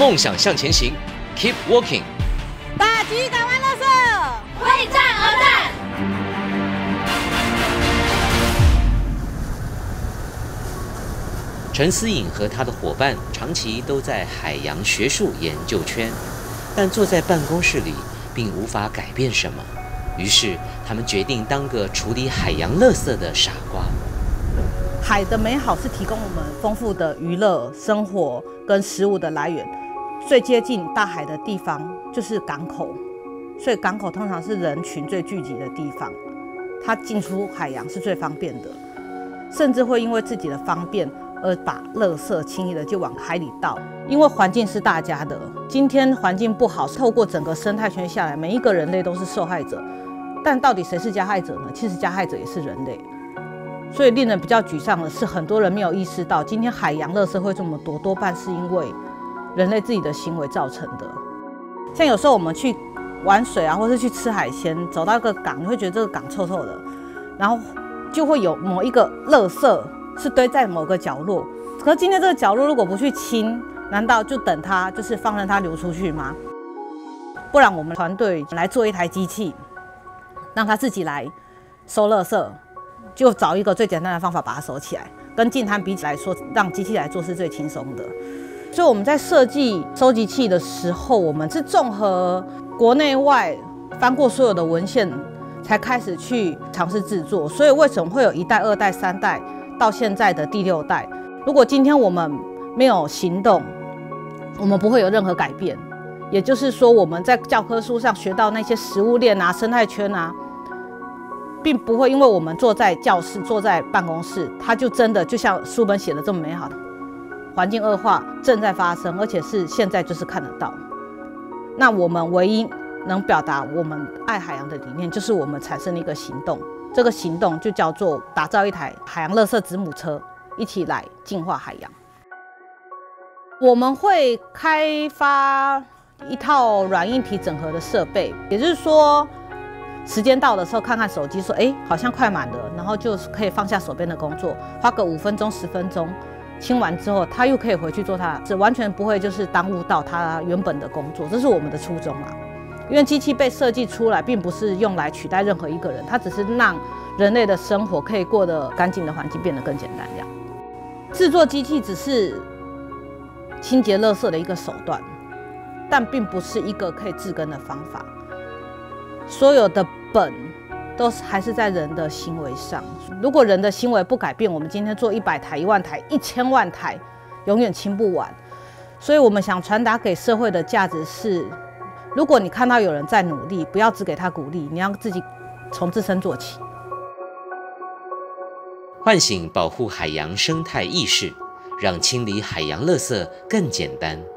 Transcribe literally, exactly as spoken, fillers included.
梦想向前行 ，Keep Walking。 打击港湾垃圾， 为战而战。 陈思颖和他的伙伴长期都在海洋学术研究圈，但坐在办公室里并无法改变什么。于是，他们决定当个处理海洋垃圾的傻瓜。 海的美好是提供我们丰富的娱乐、生活跟食物的来源。最接近大海的地方就是港口，所以港口通常是人群最聚集的地方。它进出海洋是最方便的，甚至会因为自己的方便而把垃圾轻易的就往海里倒。因为环境是大家的，今天环境不好，透过整个生态圈下来，每一个人类都是受害者。但到底谁是加害者呢？其实加害者也是人类。所以令人比较沮丧的是，很多人没有意识到，今天海洋垃圾会这么多，多半是因为人类自己的行为造成的。像有时候我们去玩水啊，或是去吃海鲜，走到一个港，你会觉得这个港臭臭的，然后就会有某一个垃圾是堆在某个角落。可是今天这个角落如果不去清，难道就等它就是放任它流出去吗？不然我们团队来做一台机器，让它自己来收垃圾，就找一个最简单的方法把它收起来。跟净滩比起来说，让机器来做是最轻松的。所以我们在设计收集器的时候，我们是综合国内外翻过所有的文献，才开始去尝试制作。所以为什么会有一代、二代、三代，到现在的第六代？如果今天我们没有行动，我们不会有任何改变。也就是说，我们在教科书上学到那些食物链啊、生态圈啊，并不会因为我们坐在教室、坐在办公室，它就真的就像书本写的这么美好。环境恶化正在发生，而且是现在就是看得到。那我们唯一能表达我们爱海洋的理念，就是我们产生了一个行动。这个行动就叫做打造一台海洋垃圾子母车，一起来净化海洋。我们会开发一套软硬体整合的设备，也就是说，时间到的时候看看手机，说，哎，好像快满了，然后就可以放下手边的工作，花个五分钟、十分钟。清完之后，他又可以回去做他，是完全不会就是耽误到他原本的工作，这是我们的初衷啦。因为机器被设计出来，并不是用来取代任何一个人，它只是让人类的生活可以过得干净的环境变得更简单这样。制作机器只是清洁垃圾的一个手段，但并不是一个可以治根的方法。所有的本都还是在人的行为上。如果人的行为不改变，我们今天做一百台、一万台、一千万台，永远清不完。所以我们想传达给社会的价值是：如果你看到有人在努力，不要只给他鼓励，你要自己从自身做起。 唤醒保护海洋生态意识，让清理海洋垃圾更简单。